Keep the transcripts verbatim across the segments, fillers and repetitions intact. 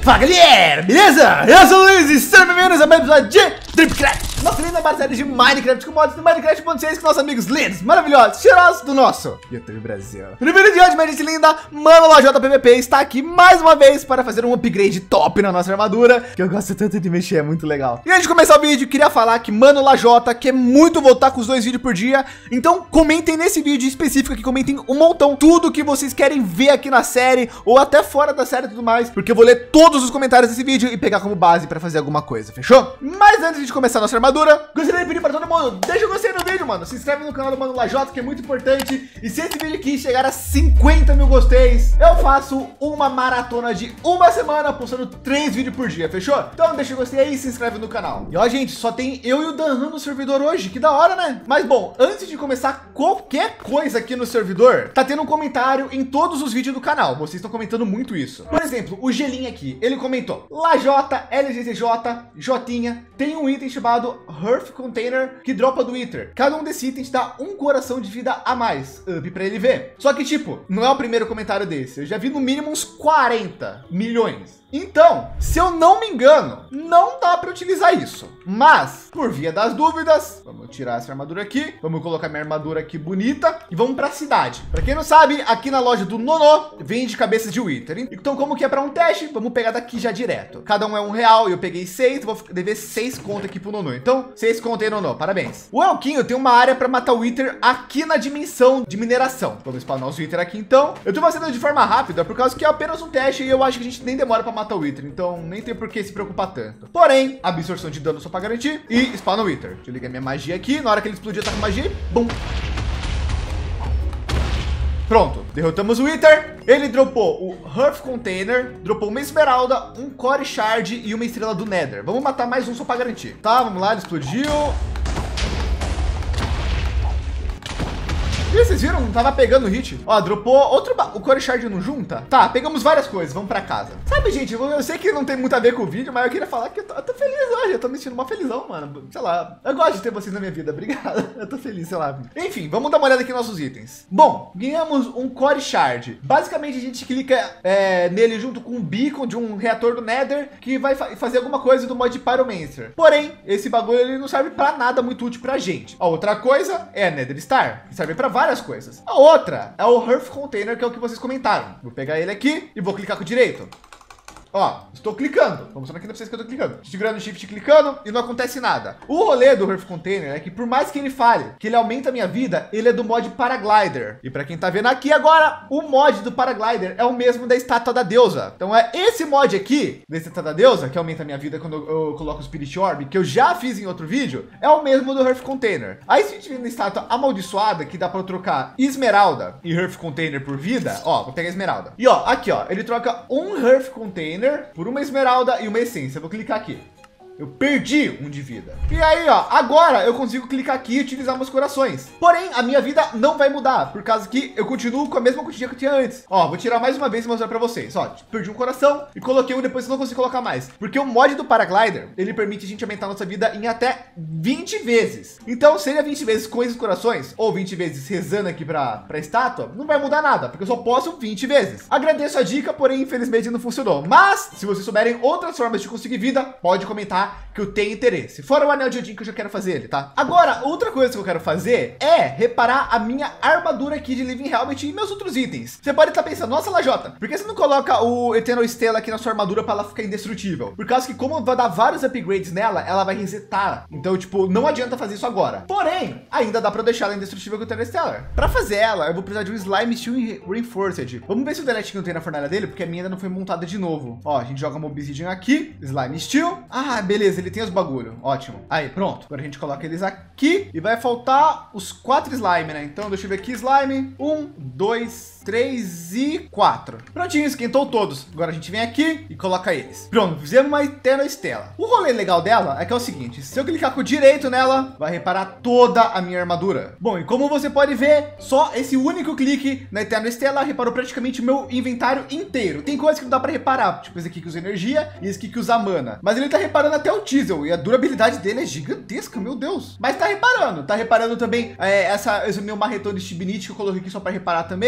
Fala galera, beleza? Eu sou o Luiz e sejam bem-vindos a mais um episódio de Tripcraft, nossa linda série de Minecraft com mods do Minecraft ponto seis com nossos amigos lindos, maravilhosos, cheirosos do nosso YouTube Brasil. No vídeo de hoje, minha gente linda, Mano Lajota P V P está aqui mais uma vez para fazer um upgrade top na nossa armadura, que eu gosto tanto de mexer, é muito legal. E antes de começar o vídeo, queria falar que Mano Lajota quer muito voltar com os dois vídeos por dia, então comentem nesse vídeo específico aqui, comentem um montão, tudo que vocês querem ver aqui na série, ou até fora da série e tudo mais, porque eu vou ler todos os comentários desse vídeo e pegar como base para fazer alguma coisa, fechou? Mas antes de começar a nossa armadura, gostaria de pedir para todo mundo, deixa o gostei no vídeo, mano, se inscreve no canal do Mano Lajota, que é muito importante, e se esse vídeo aqui chegar a cinquenta mil gosteis, eu faço uma maratona de uma semana postando três vídeos por dia, fechou? Então deixa o gostei aí e se inscreve no canal. E ó, gente, só tem eu e o Danhan no servidor hoje, que da hora, né? Mas bom, antes de começar qualquer coisa aqui no servidor, tá tendo um comentário em todos os vídeos do canal, vocês estão comentando muito isso. Por exemplo, o Gelinho aqui, ele comentou, Lajota, L G Z J, Jotinha, tem um item chamado Hearth Container que dropa do Wither. Cada um desses itens dá um coração de vida a mais, up pra ele ver. Só que tipo, não é o primeiro comentário desse, eu já vi no mínimo uns quarenta milhões. Então, se eu não me engano, não dá para utilizar isso. Mas, por via das dúvidas, vamos tirar essa armadura aqui. Vamos colocar minha armadura aqui bonita e vamos para a cidade. Para quem não sabe, aqui na loja do Nono, vende cabeças de Wither. Então, como que é para um teste, vamos pegar daqui já direto. Cada um é um real e eu peguei seis, vou dever seis conto aqui pro Nono. Então, seis conto aí, Nono, parabéns. O Elquinho tem uma área para matar o Wither aqui na dimensão de mineração. Vamos spawnar os Wither aqui então. Eu tô fazendo de forma rápida, por causa que é apenas um teste e eu acho que a gente nem demora para matar o Wither, então nem tem por que se preocupar tanto. Porém, absorção de dano só para garantir e spawn o Wither. Deixa eu ligar minha magia aqui, na hora que ele explodir, tá com magia e bum. Pronto, derrotamos o Wither. Ele dropou o Hearth Container, dropou uma esmeralda, um Core Shard e uma estrela do Nether. Vamos matar mais um só para garantir. Tá, vamos lá, ele explodiu. E vocês viram? Não tava pegando o hit. Ó, dropou outro... O Core Shard não junta? Tá, pegamos várias coisas. Vamos pra casa. Sabe, gente, eu, eu sei que não tem muito a ver com o vídeo, mas eu queria falar que eu tô, eu tô feliz hoje. Eu tô me sentindo uma felizão, mano. Sei lá. Eu gosto de ter vocês na minha vida. Obrigado. Eu tô feliz, sei lá. Enfim, vamos dar uma olhada aqui nos nossos itens. Bom, ganhamos um Core Shard. Basicamente, a gente clica é, nele junto com um beacon de um reator do Nether que vai fa fazer alguma coisa do mod Pyromancer. Porém, esse bagulho ele não serve pra nada muito útil pra gente. A outra coisa é a Nether Star, que serve pra várias várias coisas. A outra é o Hearth Container, que é o que vocês comentaram. Vou pegar ele aqui e vou clicar com o direito. Ó, estou clicando. Vou mostrar aqui pra vocês que eu tô clicando. Segurando o shift, clicando e não acontece nada. O rolê do Hearth Container é que por mais que ele fale que ele aumenta a minha vida, ele é do mod Paraglider. E para quem tá vendo aqui agora, o mod do Paraglider é o mesmo da estátua da deusa. Então é esse mod aqui, da estátua da deusa, que aumenta a minha vida quando eu, eu coloco o Spirit Orb, que eu já fiz em outro vídeo, é o mesmo do Hearth Container. Aí se a gente vem na estátua amaldiçoada, que dá para trocar esmeralda e Hearth Container por vida, ó, vou pegar a esmeralda. E ó, aqui ó, ele troca um Hearth Container por uma esmeralda e uma essência. Vou clicar aqui. Eu perdi um de vida. E aí, ó, agora eu consigo clicar aqui e utilizar meus corações. Porém, a minha vida não vai mudar, por causa que eu continuo com a mesma quantidade que eu tinha antes. Ó, vou tirar mais uma vez e mostrar pra vocês. Ó, perdi um coração e coloquei um, depois eu não consigo colocar mais. Porque o mod do Paraglider, ele permite a gente aumentar a nossa vida em até vinte vezes. Então, seria vinte vezes com esses corações, ou vinte vezes rezando aqui pra, pra estátua, não vai mudar nada, porque eu só posso vinte vezes. Agradeço a dica, porém, infelizmente não funcionou. Mas, se vocês souberem outras formas de conseguir vida, pode comentar que eu tenho interesse. Fora o anel de Odin que eu já quero fazer ele, tá? Agora, outra coisa que eu quero fazer é reparar a minha armadura aqui de Living Helmet e meus outros itens. Você pode estar pensando, nossa, Lajota, por que você não coloca o Eternal Stella aqui na sua armadura para ela ficar indestrutível? Por causa que como vai dar vários upgrades nela, ela vai resetar. Então, tipo, não adianta fazer isso agora. Porém, ainda dá para deixar ela indestrutível com o Eternal Stellar. Para fazer ela, eu vou precisar de um Slime Steel Reinforced. Vamos ver se o Delete não tem na fornalha dele, porque a minha ainda não foi montada de novo. Ó, a gente joga uma Obsidian aqui, Slime Steel. Ah, beleza, ele tem os bagulho. Ótimo. Aí, pronto. Agora a gente coloca eles aqui e vai faltar os quatro slime, né? Então deixa eu ver aqui, slime. Um, dois, três e quatro. Prontinho, esquentou todos. Agora a gente vem aqui e coloca eles. Pronto, fizemos uma Eternal Stella. O rolê legal dela é que é o seguinte, se eu clicar com o direito nela, vai reparar toda a minha armadura. Bom, e como você pode ver, só esse único clique na Eternal Stella reparou praticamente o meu inventário inteiro. Tem coisas que não dá para reparar, tipo esse aqui que usa energia e esse aqui que usa mana. Mas ele tá reparando até o Teasel e a durabilidade dele é gigantesca, meu Deus. Mas tá reparando, tá reparando também é, essa, esse meu marretão de Stibnite que eu coloquei aqui só para reparar também.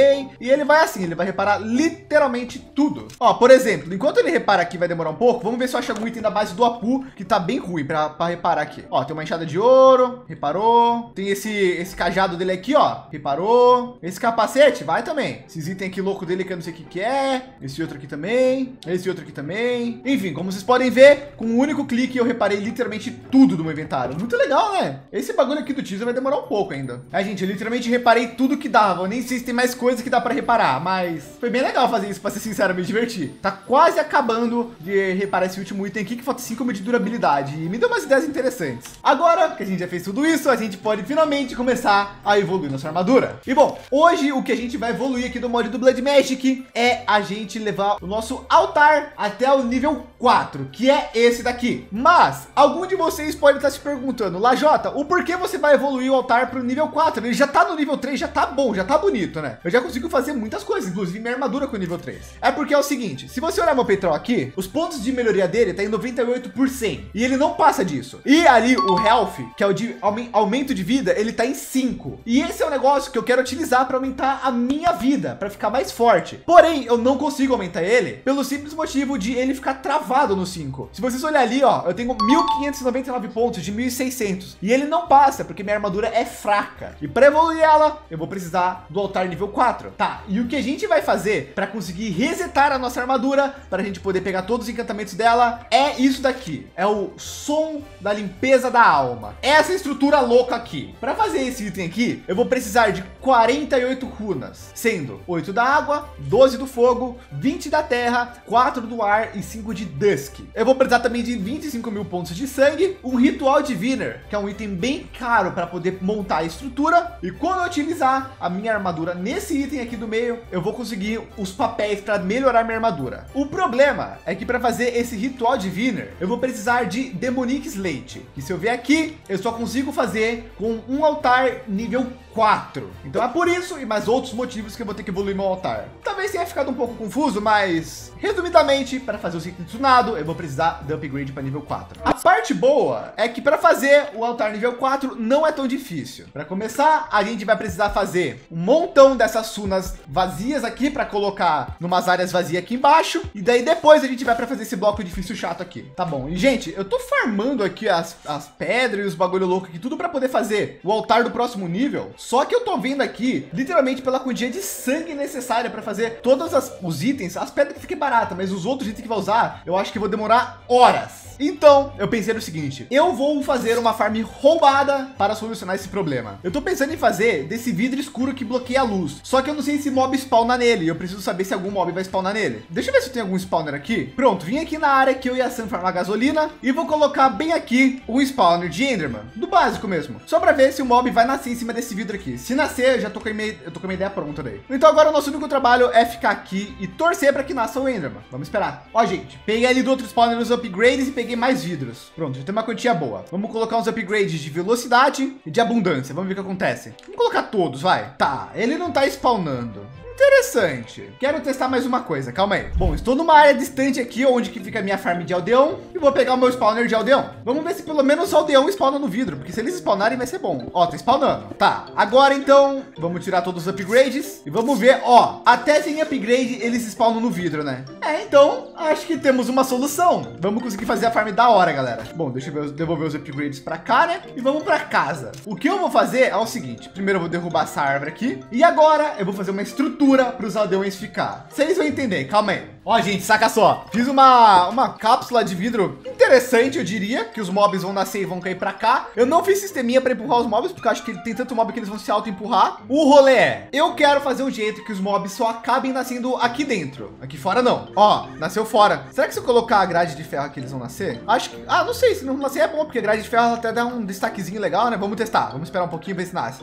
e ele vai assim, ele vai reparar literalmente tudo. Ó, por exemplo, enquanto ele repara aqui, vai demorar um pouco. Vamos ver se eu acho algum item da base do Apu que tá bem ruim para reparar aqui. Ó, tem uma enxada de ouro, reparou. Tem esse esse cajado dele aqui, ó, reparou. Esse capacete vai também. Esses itens aqui louco dele que eu não sei o que que é. Esse outro aqui também. Esse outro aqui também. Enfim, como vocês podem ver, com um único clique eu reparei literalmente tudo do meu inventário. Muito legal, né? Esse bagulho aqui do teaser vai demorar um pouco ainda. É, gente, eu literalmente reparei tudo que dava. Eu nem sei se tem mais coisa que dá para reparar, mas foi bem legal fazer isso, para ser sincero, me divertir. Tá quase acabando de reparar esse último item aqui que falta cinco mil de durabilidade e me deu umas ideias interessantes. Agora que a gente já fez tudo isso, a gente pode finalmente começar a evoluir nossa armadura. E bom, hoje o que a gente vai evoluir aqui do mod do Blood Magic é a gente levar o nosso altar até o nível quatro, que é esse daqui. Mas algum de vocês pode estar se perguntando, Lajota, o porquê você vai evoluir o altar para o nível quatro? Ele já tá no nível três, já tá bom, já tá bonito, né? Eu já consigo fazer muitas coisas, inclusive minha armadura com o nível três. É porque é o seguinte, se você olhar meu petrol aqui, os pontos de melhoria dele tá em noventa e oito por cento e ele não passa disso. E ali o health, que é o de aumento de vida, ele tá em cinco. E esse é o negócio que eu quero utilizar para aumentar a minha vida, para ficar mais forte. Porém, eu não consigo aumentar ele pelo simples motivo de ele ficar travado no cinco. Se vocês olharem ali, ó, eu tenho mil quinhentos e noventa e nove pontos de mil e seiscentos e ele não passa porque minha armadura é fraca. E para evoluir ela, eu vou precisar do altar nível quatro. Tá, e o que a gente vai fazer para conseguir resetar a nossa armadura, para a gente poder pegar todos os encantamentos dela, é isso daqui. É o som da limpeza da alma. Essa estrutura louca aqui. Para fazer esse item aqui, eu vou precisar de quarenta e oito runas, sendo oito da água, doze do fogo, vinte da terra, quatro do ar e cinco de dusk. Eu vou precisar também de vinte e cinco mil pontos de sangue, um ritual diviner, que é um item bem caro para poder montar a estrutura. E quando eu utilizar a minha armadura nesse item aqui do meio, eu vou conseguir os papéis para melhorar minha armadura. O problema é que para fazer esse ritual diviner, eu vou precisar de Demonic Slate, que se eu ver aqui, eu só consigo fazer com um altar nível quatro. Então é por isso e mais outros motivos que eu vou ter que evoluir meu altar. Talvez tenha ficado um pouco confuso, mas resumidamente, para fazer o ciclo tunado, eu vou precisar de upgrade para nível quatro. A parte boa é que para fazer o altar nível quatro não é tão difícil. Para começar, a gente vai precisar fazer um montão dessas sunas vazias aqui para colocar numas áreas vazias aqui embaixo, e daí depois a gente vai para fazer esse bloco difícil chato aqui. Tá bom? E gente, eu tô farmando aqui as, as pedras e os bagulho louco aqui, tudo para poder fazer o altar do próximo nível. Só que eu tô vendo aqui, literalmente pela quantia de sangue necessária para fazer todos as, os itens, as pedras que fiquem baratas, mas os outros itens que vai usar, eu acho que vou demorar horas. Então, eu pensei no seguinte, eu vou fazer uma farm roubada para solucionar esse problema. Eu tô pensando em fazer desse vidro escuro que bloqueia a luz. Só que eu não sei se mob spawna nele. Eu preciso saber se algum mob vai spawnar nele. Deixa eu ver se tem algum spawner aqui. Pronto, vim aqui na área que eu e a Sam farmar gasolina e vou colocar bem aqui um spawner de Enderman, do básico mesmo. Só para ver se o mob vai nascer em cima desse vidro aqui. Se nascer, eu já tô com a, meia, eu tô com a minha ideia pronta daí. Então agora o nosso único trabalho é ficar aqui e torcer para que nasça o Enderman. Vamos esperar. Ó, gente, peguei ali do outro spawner os upgrades e peguei mais vidros. Pronto, já tem uma quantia boa. Vamos colocar uns upgrades de velocidade e de abundância. Vamos ver o que acontece. Vamos colocar todos, vai. Tá, ele não tá spawnando. Interessante. Quero testar mais uma coisa, calma aí. Bom, estou numa área distante aqui, onde que fica a minha farm de aldeão, e vou pegar o meu spawner de aldeão. Vamos ver se pelo menos o aldeão spawna no vidro, porque se eles spawnarem vai ser bom. Ó, tá spawnando. Tá, agora então, vamos tirar todos os upgrades e vamos ver, ó, até sem upgrade eles spawnam no vidro, né? É, então, acho que temos uma solução. Vamos conseguir fazer a farm da hora, galera. Bom, deixa eu devolver os upgrades para cá, né? E vamos para casa. O que eu vou fazer é o seguinte, primeiro eu vou derrubar essa árvore aqui, e agora eu vou fazer uma estrutura para os aldeões ficar. Vocês vão entender, calma aí. Ó, gente, saca só. Fiz uma, uma cápsula de vidro interessante, eu diria, que os mobs vão nascer e vão cair para cá. Eu não fiz sisteminha para empurrar os mobs, porque eu acho que tem tanto mob que eles vão se auto-empurrar. O rolê é, eu quero fazer um jeito que os mobs só acabem nascendo aqui dentro. Aqui fora não. Ó, nasceu fora. Será que se eu colocar a grade de ferro aqui, eles vão nascer? Acho que... Ah, não sei, se não nascer é bom, porque a grade de ferro até dá um destaquezinho legal, né? Vamos testar. Vamos esperar um pouquinho, ver se nasce.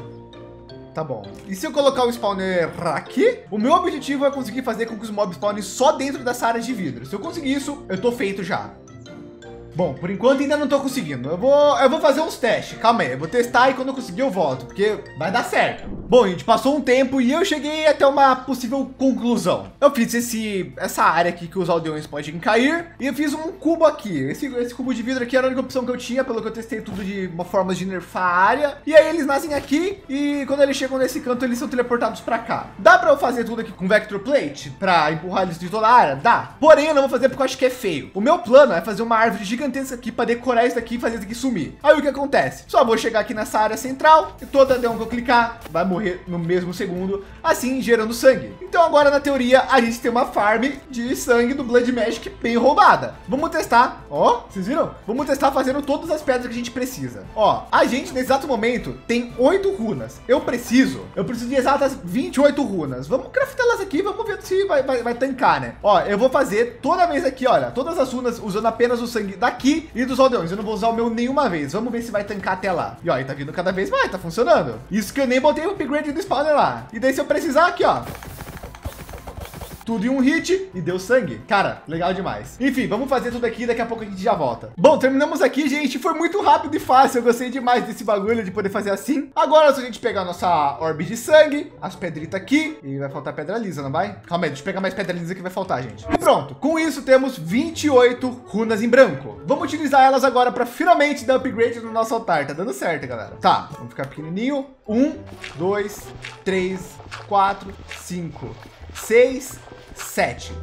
Tá bom. E se eu colocar o spawner aqui, o meu objetivo é conseguir fazer com que os mobs spawnem só dentro dessa área de vidro. Se eu conseguir isso, eu tô feito já. Bom, por enquanto ainda não tô conseguindo. Eu vou, eu vou fazer uns testes. Calma aí, eu vou testar e quando eu conseguir eu volto, porque vai dar certo. Bom, gente, passou um tempo e eu cheguei até uma possível conclusão. Eu fiz esse, essa área aqui que os aldeões podem cair e eu fiz um cubo aqui. Esse, esse cubo de vidro aqui era a única opção que eu tinha, pelo que eu testei tudo de uma forma de nerfar a área. E aí eles nascem aqui e quando eles chegam nesse canto, eles são teleportados para cá. Dá para eu fazer tudo aqui com Vector Plate para empurrar eles de toda a área? Dá. Porém, eu não vou fazer porque eu acho que é feio. O meu plano é fazer uma árvore gigantesca aqui para decorar isso daqui e fazer isso aqui sumir. Aí o que acontece? Só vou chegar aqui nessa área central e toda aldeão que eu clicar vai morrer no mesmo segundo, assim gerando sangue. Então agora na teoria a gente tem uma farm de sangue do Blood Magic bem roubada. Vamos testar, ó, vocês viram? Vamos testar fazendo todas as pedras que a gente precisa. Ó, a gente nesse exato momento tem oito runas. Eu preciso, eu preciso de exatas vinte e oito runas. Vamos craftá-las aqui, vamos ver se vai, vai, vai tancar, né? Ó, eu vou fazer toda vez aqui, olha, todas as runas usando apenas o sangue daqui e dos aldeões. Eu não vou usar o meu nenhuma vez. Vamos ver se vai tancar até lá. E ó, ele tá vindo cada vez mais, tá funcionando. Isso que eu nem botei o upgrade do spawner lá. E daí se eu precisar aqui, ó, tudo em um hit e deu sangue. Cara, legal demais. Enfim, vamos fazer tudo aqui, daqui a pouco a gente já volta. Bom, terminamos aqui, gente. Foi muito rápido e fácil. Eu gostei demais desse bagulho de poder fazer assim. Agora, se a gente pegar a nossa orbe de sangue, as pedritas aqui, e vai faltar pedra lisa, não vai? Calma aí, deixa eu pegar mais pedra lisa que vai faltar, gente. E pronto, com isso temos vinte e oito runas em branco. Vamos utilizar elas agora para finalmente dar upgrade no nosso altar. Tá dando certo, galera. Tá, vamos ficar pequenininho. Um, dois, três, quatro, cinco, seis, sete.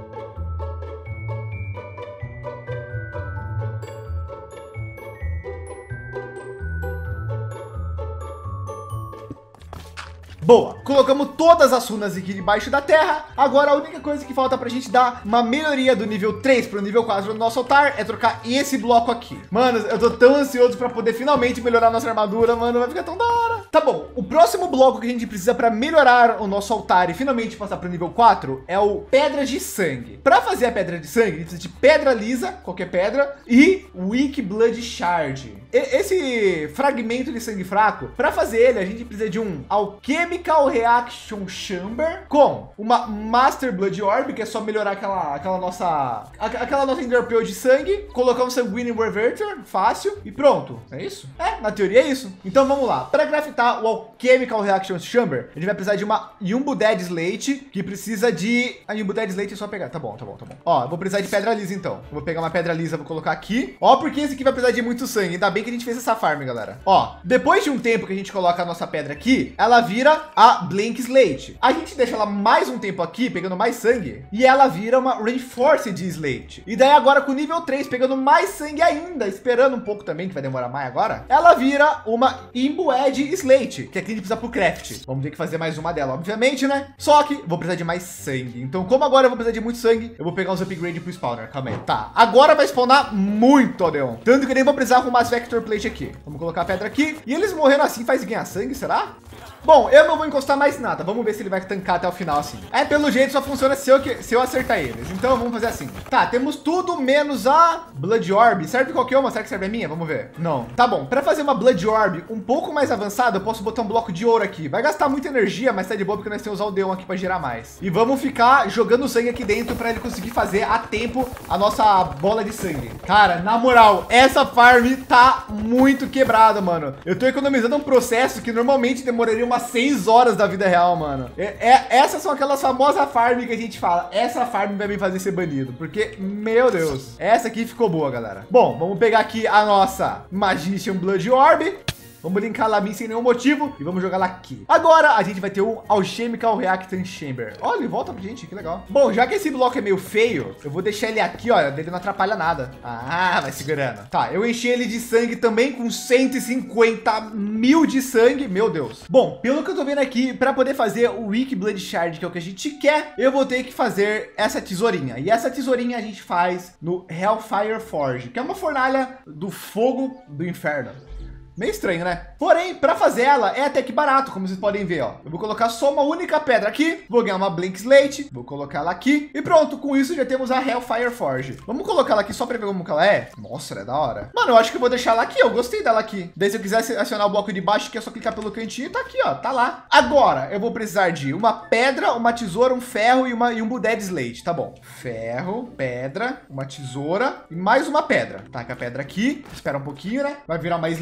Boa, colocamos todas as runas aqui debaixo da terra. Agora a única coisa que falta pra gente dar uma melhoria do nível três para o nível quatro do nosso altar é trocar esse bloco aqui. Mano, eu tô tão ansioso para poder finalmente melhorar nossa armadura, mano, vai ficar tão da hora. Tá bom, o próximo bloco que a gente precisa para melhorar o nosso altar e finalmente passar para o nível quatro é o Pedra de Sangue. Para fazer a Pedra de Sangue, a gente precisa de pedra lisa, qualquer pedra, e Weak Blood Shard. E esse fragmento de sangue fraco, para fazer ele, a gente precisa de um Alchemical Reaction Chamber com uma Master Blood Orb, que é só melhorar aquela, aquela nossa aquela nossa Ender Pearl de sangue, colocar um Sanguine Reverter, fácil, e pronto. É isso? É, na teoria é isso. Então vamos lá. Para craftar o Alchemical Reaction Chamber, a gente vai precisar de uma Yumbu Dead Slate, que precisa de... A Yumbu Dead Slate é só pegar. Tá bom, tá bom, tá bom. Ó, eu vou precisar de pedra lisa então. Eu vou pegar uma pedra lisa, vou colocar aqui. Ó, porque esse aqui vai precisar de muito sangue. Ainda bem que a gente fez essa farm, galera. Ó, depois de um tempo que a gente coloca a nossa pedra aqui, ela vira a Blank Slate. A gente deixa ela mais um tempo aqui, pegando mais sangue, e ela vira uma Reinforced Slate. E daí agora com nível três, pegando mais sangue ainda, esperando um pouco também, que vai demorar mais agora, ela vira uma Imbued Slate, que aqui a gente precisa pro craft. Vamos ter que fazer mais uma dela, obviamente, né? Só que vou precisar de mais sangue. Então, como agora eu vou precisar de muito sangue, eu vou pegar uns upgrades pro spawner. Calma aí. Tá, agora vai spawnar muito aldeão. Tanto que nem vou precisar arrumar as Vector Plate aqui. Vamos colocar a pedra aqui. E eles morrendo assim faz ganhar sangue, será? Bom, eu não vou encostar mais nada. Vamos ver se ele vai tancar até o final assim. É, pelo jeito só funciona se eu, que, se eu acertar eles. Então vamos fazer assim. Tá, temos tudo menos a Blood Orb. Serve qualquer uma? Será que serve a minha? Vamos ver. Não. Tá bom. Para fazer uma Blood Orb um pouco mais avançada, eu posso botar um bloco de ouro aqui. Vai gastar muita energia, mas tá de boa porque nós temos o aldeão aqui para gerar mais. E vamos ficar jogando sangue aqui dentro para ele conseguir fazer a tempo a nossa bola de sangue. Cara, na moral, essa farm tá muito quebrada, mano. Eu tô economizando um processo que normalmente demoraria uma seis horas da vida real, mano. É, é, essas são aquelas famosas farm que a gente fala. Essa farm vai me fazer ser banido, porque, meu Deus, essa aqui ficou boa, galera. Bom, vamos pegar aqui a nossa Magician Blood Orb. Vamos linkar lá sem nenhum motivo e vamos jogar lá aqui. Agora a gente vai ter o Alchemical Reaction Chamber. Olha, ele volta pra gente, que legal. Bom, já que esse bloco é meio feio, eu vou deixar ele aqui, olha, dele não atrapalha nada. Ah, vai segurando. Tá, eu enchi ele de sangue também com cento e cinquenta mil de sangue. Meu Deus. Bom, pelo que eu tô vendo aqui, para poder fazer o Weak Blood Shard, que é o que a gente quer, eu vou ter que fazer essa tesourinha. E essa tesourinha a gente faz no Hellfire Forge, que é uma fornalha do fogo do inferno. Meio estranho, né? Porém, para fazer ela é até que barato, como vocês podem ver, ó. Eu vou colocar só uma única pedra aqui, vou ganhar uma Blank Slate, vou colocar ela aqui e pronto. Com isso já temos a Hellfire Forge. Vamos colocar ela aqui só para ver como que ela é. Nossa, ela é da hora. Mano, eu acho que eu vou deixar ela aqui. Eu gostei dela aqui. Daí se eu quiser acionar o bloco de baixo, que é só clicar pelo cantinho, tá aqui, ó. Tá lá. Agora eu vou precisar de uma pedra, uma tesoura, um ferro e uma e um Dead Slate. Tá bom. Ferro, pedra, uma tesoura e mais uma pedra. Taca a pedra aqui. Espera um pouquinho, né? Vai virar uma Slate.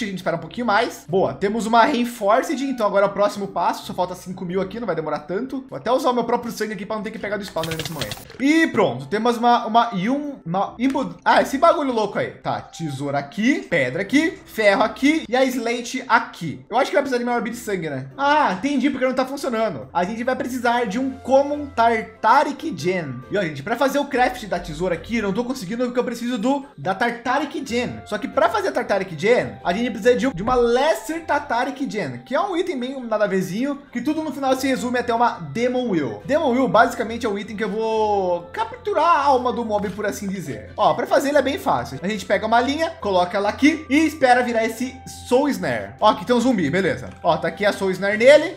gente espera um pouquinho mais. Boa, temos uma Reinforced, então agora é o próximo passo. Só falta cinco mil aqui, não vai demorar tanto. Vou até usar o meu próprio sangue aqui para não ter que pegar do spawner nesse momento. E pronto, temos uma, uma, um, uma imbu... Ah, esse bagulho louco aí. Tá, tesoura aqui, pedra aqui, ferro aqui e a slate aqui. Eu acho que vai precisar de uma orbe de sangue, né? Ah, entendi porque não tá funcionando. A gente vai precisar de um Common Tartaric Gem. E ó, gente, para fazer o craft da tesoura aqui, eu não tô conseguindo porque eu preciso do da Tartaric Gem. Só que para fazer a Tartaric Gem, a gente precisa de, de uma Lesser Tartaric Gem, que é um item bem nada a verzinho, que tudo no final se resume até uma Demon Will. Demon Will basicamente é um item que eu vou capturar a alma do mob, por assim dizer. Ó, para fazer ele é bem fácil. A gente pega uma linha, coloca ela aqui e espera virar esse Soul Snare. Ó, aqui tem um zumbi, beleza. Ó, tá aqui a Soul Snare nele.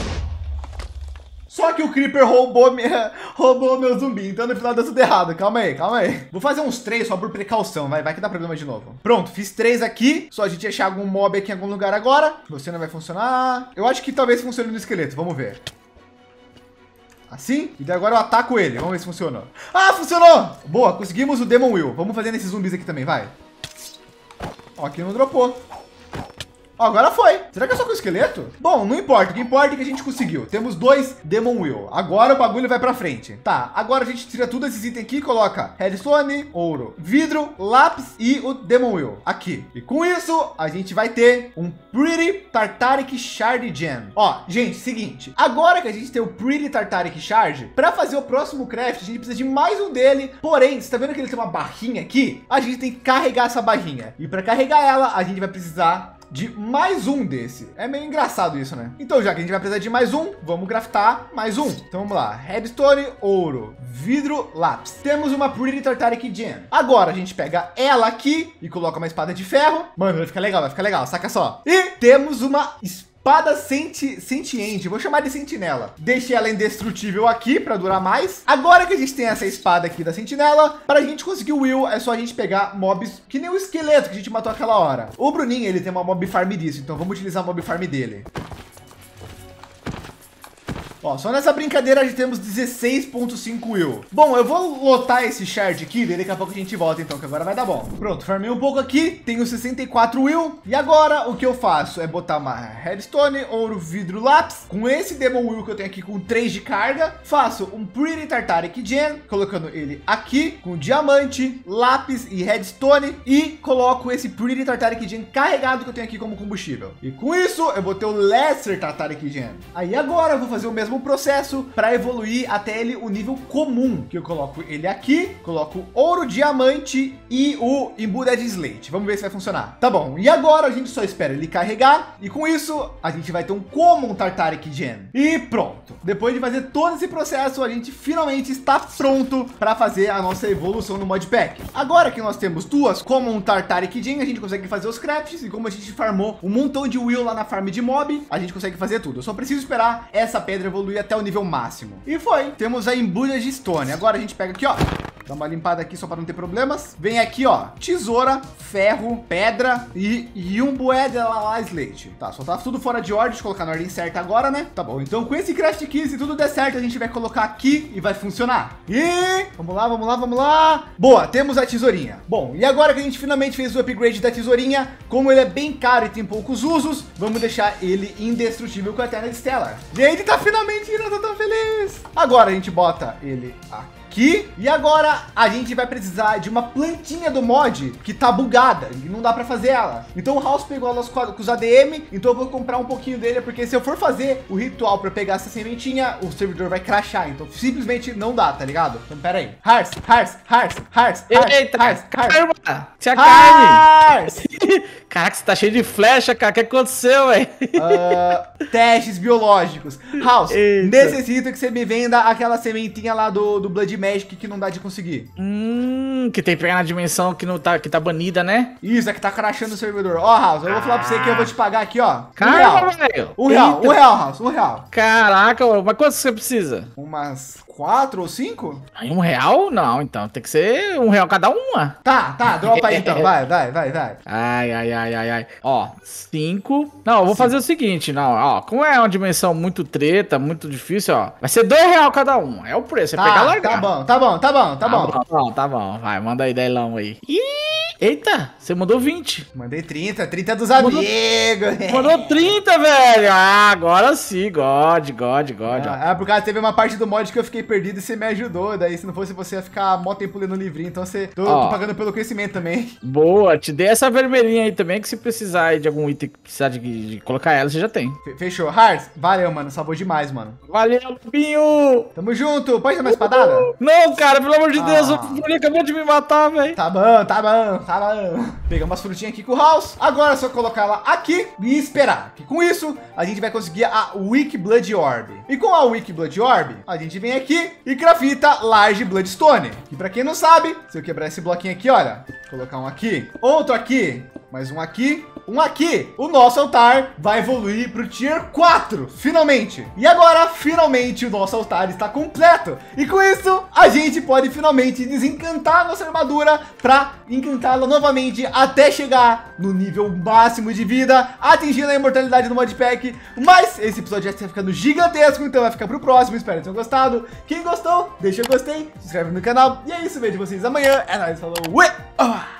Só que o Creeper roubou, minha, roubou meu zumbi, então no final deu tudo errado. Calma aí, calma aí. Vou fazer uns três só por precaução, vai, vai que dá problema de novo. Pronto, fiz três aqui. Só a gente achar algum mob aqui em algum lugar agora. Você não vai funcionar. Eu acho que talvez funcione no esqueleto, vamos ver. Assim, e daí agora eu ataco ele. Vamos ver se funcionou. Ah, funcionou! Boa, conseguimos o Demon Will. Vamos fazer nesses zumbis aqui também, vai. Ó, aqui não dropou. Ó, agora foi. Será que é só com o esqueleto? Bom, não importa. O que importa é que a gente conseguiu. Temos dois Demon Will. Agora o bagulho vai pra frente. Tá, agora a gente tira tudo esses itens aqui e coloca redstone, ouro, vidro, lápis e o Demon Will aqui. E com isso, a gente vai ter um Pretty Tartaric Shard Gem. Ó, gente, seguinte. Agora que a gente tem o Pretty Tartaric Shard, para fazer o próximo craft, a gente precisa de mais um dele. Porém, você tá vendo que ele tem uma barrinha aqui? A gente tem que carregar essa barrinha. E para carregar ela, a gente vai precisar de mais um desse. É meio engraçado isso, né? Então, já que a gente vai precisar de mais um, vamos craftar mais um. Então, vamos lá. Redstone, ouro, vidro, lápis. Temos uma Pretty Tartaric Gem. Agora, a gente pega ela aqui e coloca uma espada de ferro. Mano, vai ficar legal, vai ficar legal. Saca só. E temos uma espada. Espada senti sentiente, vou chamar de sentinela. Deixei ela indestrutível aqui para durar mais. Agora que a gente tem essa espada aqui da sentinela, para a gente conseguir o Will, é só a gente pegar mobs que nem o esqueleto que a gente matou aquela hora. O Bruninho, ele tem uma mob farm disso, então vamos utilizar a mob farm dele. Ó, só nessa brincadeira já temos dezesseis ponto cinco Will. Bom, eu vou lotar esse shard aqui, daí daqui a pouco a gente volta então, que agora vai dar bom. Pronto, farmei um pouco aqui, tenho sessenta e quatro Will. E agora o que eu faço é botar uma redstone, ouro, vidro, lápis. Com esse Demon Will que eu tenho aqui com três de carga, faço um Pretty Tartaric Gem, colocando ele aqui com diamante, lápis e redstone. E coloco esse Pretty Tartaric Gem carregado que eu tenho aqui como combustível. E com isso eu botei o Lesser Tartaric Gem. Aí agora eu vou fazer o mesmo processo para evoluir até ele o nível comum, que eu coloco ele aqui, coloco ouro, diamante e o Embudded Slate. Vamos ver se vai funcionar. Tá bom, e agora a gente só espera ele carregar e com isso a gente vai ter um Common Tartaric Gem. E pronto. Depois de fazer todo esse processo, a gente finalmente está pronto para fazer a nossa evolução no modpack. Agora que nós temos duas Common Tartaric Gem, a gente consegue fazer os crafts e como a gente farmou um montão de Will lá na farm de mob, a gente consegue fazer tudo. Eu só preciso esperar essa pedra evoluir evoluir até o nível máximo. E foi. Temos a Embudded Stone. Agora a gente pega aqui, ó. Dá uma limpada aqui só para não ter problemas. Vem aqui, ó. Tesoura, ferro, pedra e, e um bué lá slate. Tá, só tá tudo fora de ordem. Deixa eu colocar na ordem certa agora, né? Tá bom. Então com esse craft aqui, se tudo der certo, a gente vai colocar aqui e vai funcionar. E vamos lá, vamos lá, vamos lá. Boa, temos a tesourinha. Bom, e agora que a gente finalmente fez o upgrade da tesourinha, como ele é bem caro e tem poucos usos, vamos deixar ele indestrutível com a Eternal Stellar. Gente, tá finalmente indo, eu tô tão feliz. Agora a gente bota ele aqui. E agora a gente vai precisar de uma plantinha do mod que tá bugada e não dá para fazer ela. Então o House pegou elas com os A D M, então eu vou comprar um pouquinho dele, porque se eu for fazer o ritual para pegar essa sementinha, o servidor vai crashar, então simplesmente não dá, tá ligado? Então pera aí. Hearts, Hearts, Hearts, Hearts, Eita, Hearts, caramba! Tinha carne! Caraca, você tá cheio de flecha, cara. O que aconteceu, velho? Uh, testes biológicos. House, Eita. necessito que você me venda aquela sementinha lá do, do Blood Magic que não dá de conseguir. Hum, que tem que pegar na dimensão que, não tá, que tá banida, né? Isso, é que tá crashando o servidor. Ó, oh, House, eu vou falar pra você que eu vou te pagar aqui, ó. Caramba, velho. Um real, um real, House, um real. Caraca, mas quanto você precisa? Umas quatro ou cinco? Aí um real? Não, então tem que ser um real cada uma. Tá, tá, dropa aí então. Vai, vai, vai, vai. Ai, ai, ai, ai, ai. Ó, cinco. Não, eu vou Sim. fazer o seguinte, não, ó. Como é uma dimensão muito treta, muito difícil, ó. Vai ser dois real cada um. É o preço, é tá, pegar largar. Tá bom, tá bom, tá bom, tá, tá bom. bom. Tá bom, tá bom. Vai, manda aí, delão aí. Ih! Eita, você mandou vinte. Mandei trinta, trinta dos amigos. Mandou trinta, velho. Ah, agora sim, God, God, God. Ah, é por causa teve uma parte do mod que eu fiquei perdido e você me ajudou. Daí, se não fosse você, ia ficar mó tempo lendo o livrinho. Então, você tô, tô pagando pelo conhecimento também. Boa, te dei essa vermelhinha aí também, que se precisar aí de algum item que precisar de, de colocar ela, você já tem. Fechou. Hearts, valeu, mano. Salvou demais, mano. Valeu, Lupinho. Tamo junto. Pode dar uma espadada? Não, cara, pelo amor de ah. Deus, o Lupinho acabou de me matar, velho. Tá bom, tá bom, tá bom. Pegamos umas frutinhas aqui com o House. Agora é só colocar ela aqui e esperar. Que com isso, a gente vai conseguir a Weak Blood Orb. E com a Weak Blood Orb, a gente vem aqui e crafta Large Bloodstone. E pra quem não sabe, se eu quebrar esse bloquinho aqui, olha, colocar um aqui, outro aqui, mais um aqui, um aqui, o nosso altar vai evoluir para o Tier quatro, finalmente. E agora, finalmente, o nosso altar está completo. E com isso, a gente pode finalmente desencantar a nossa armadura para encantá-la novamente até chegar no nível máximo de vida, atingindo a imortalidade do modpack. Mas esse episódio já está ficando gigantesco, então vai ficar para o próximo. Espero que tenham gostado. Quem gostou, deixa o gostei, se inscreve no canal. E é isso, vejo vocês amanhã. É nóis, falou, ué! Ah!